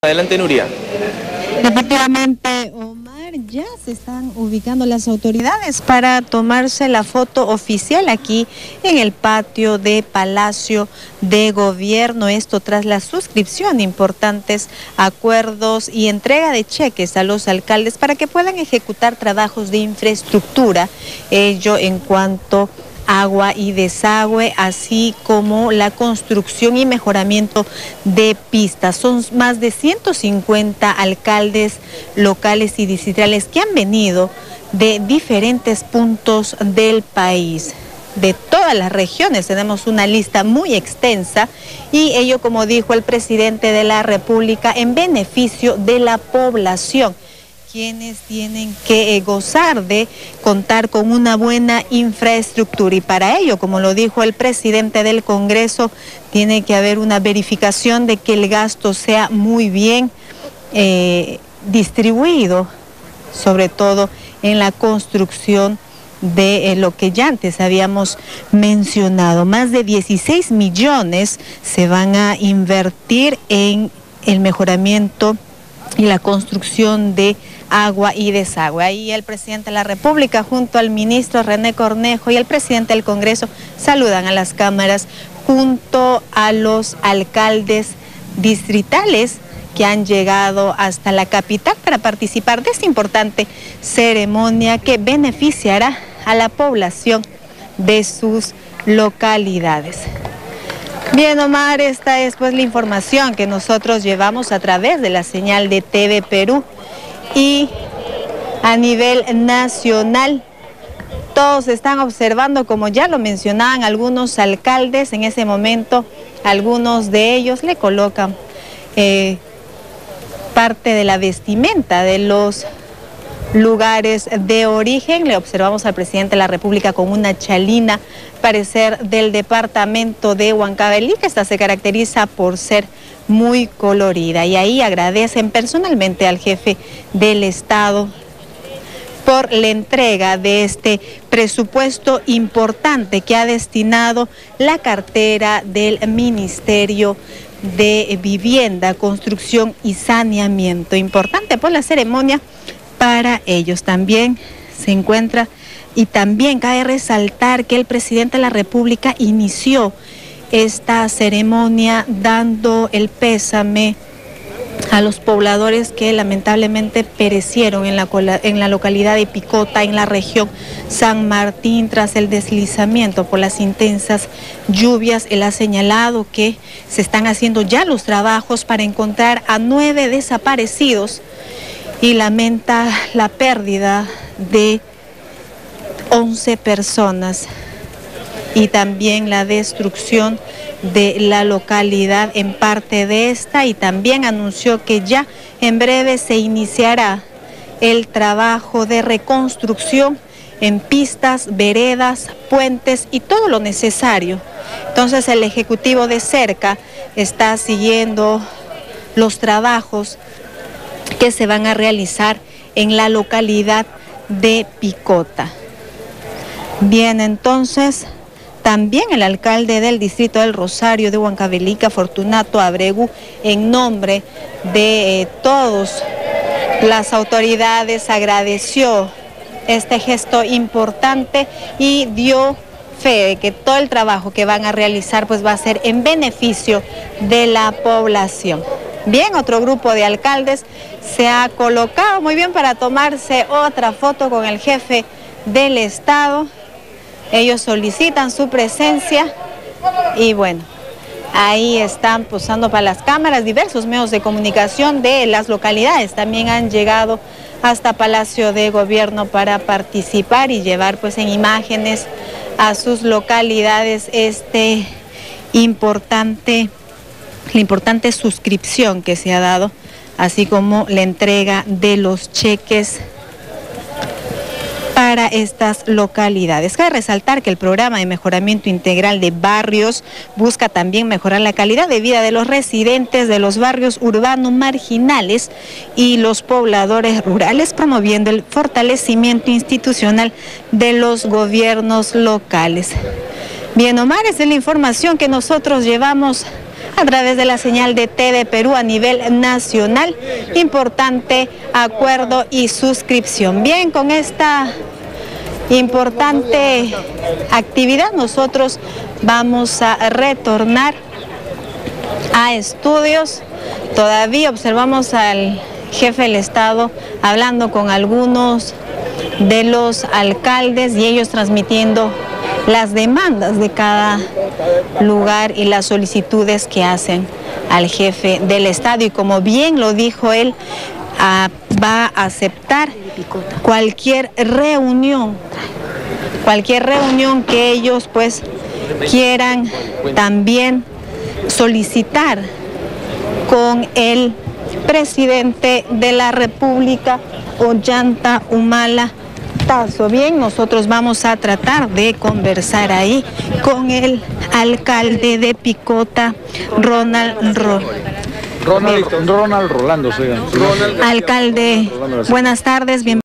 Adelante, Nuria. Efectivamente, Omar, ya se están ubicando las autoridades para tomarse la foto oficial aquí en el patio de Palacio de Gobierno. Esto tras la suscripción de importantes acuerdos y entrega de cheques a los alcaldes para que puedan ejecutar trabajos de infraestructura, ello en cuanto agua y desagüe, así como la construcción y mejoramiento de pistas. Son más de 150 alcaldes locales y distritales que han venido de diferentes puntos del país. De todas las regiones tenemos una lista muy extensa y ello, como dijo el presidente de la República, en beneficio de la población, quienes tienen que gozar de contar con una buena infraestructura. Y para ello, como lo dijo el presidente del Congreso, tiene que haber una verificación de que el gasto sea muy bien distribuido, sobre todo en la construcción de lo que ya antes habíamos mencionado. Más de 16 millones se van a invertir en el mejoramiento y la construcción de agua y desagüe. Ahí el presidente de la República junto al ministro René Cornejo y el presidente del Congreso saludan a las cámaras junto a los alcaldes distritales que han llegado hasta la capital para participar de esta importante ceremonia que beneficiará a la población de sus localidades. Bien, Omar, esta es pues la información que nosotros llevamos a través de la señal de TV Perú. Y a nivel nacional, todos están observando, como ya lo mencionaban algunos alcaldes en ese momento, algunos de ellos le colocan parte de la vestimenta de los lugares de origen. Le observamos al presidente de la República con una chalina, parecer del departamento de Huancavelica, que esta se caracteriza por ser muy colorida, y ahí agradecen personalmente al jefe del Estado por la entrega de este presupuesto importante que ha destinado la cartera del Ministerio de Vivienda, Construcción y Saneamiento. Importante por la ceremonia para ellos. También se encuentra, y también cabe resaltar que el presidente de la República inició esta ceremonia dando el pésame a los pobladores que lamentablemente perecieron en la localidad de Picota, en la región San Martín, tras el deslizamiento por las intensas lluvias. Él ha señalado que se están haciendo ya los trabajos para encontrar a 9 desaparecidos y lamenta la pérdida de 11 personas y también la destrucción de la localidad en parte de esta, y también anunció que ya en breve se iniciará el trabajo de reconstrucción en pistas, veredas, puentes y todo lo necesario. Entonces el Ejecutivo de cerca está siguiendo los trabajos que se van a realizar en la localidad de Picota. Bien, entonces también el alcalde del distrito del Rosario de Huancavelica, Fortunato Abregu, en nombre de todas las autoridades, agradeció este gesto importante y dio fe de que todo el trabajo que van a realizar pues va a ser en beneficio de la población. Bien, otro grupo de alcaldes se ha colocado muy bien para tomarse otra foto con el jefe del Estado. Ellos solicitan su presencia y bueno, ahí están posando para las cámaras. Diversos medios de comunicación de las localidades también han llegado hasta Palacio de Gobierno para participar y llevar pues en imágenes a sus localidades la importante suscripción que se ha dado, así como la entrega de los cheques para estas localidades. Cabe resaltar que el programa de mejoramiento integral de barrios busca también mejorar la calidad de vida de los residentes de los barrios urbanos marginales y los pobladores rurales, promoviendo el fortalecimiento institucional de los gobiernos locales. Bien, Omar, esa es la información que nosotros llevamos a través de la señal de TV Perú a nivel nacional. Importante acuerdo y suscripción. Bien, con esta importante actividad nosotros vamos a retornar a estudios. Todavía observamos al jefe del Estado hablando con algunos de los alcaldes y ellos transmitiendo las demandas de cada lugar y las solicitudes que hacen al jefe del Estado. Y como bien lo dijo él, va a aceptar cualquier reunión que ellos pues quieran también solicitar con el presidente de la República, Ollanta Humala Tazo. Bien, nosotros vamos a tratar de conversar ahí con el alcalde de Picota, Ronald Rolando. Rolando. Alcalde, buenas tardes, bienvenido.